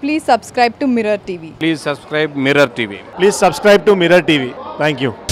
Please subscribe to Mirror TV. Please subscribe Mirror TV. Please subscribe to Mirror TV. Thank you.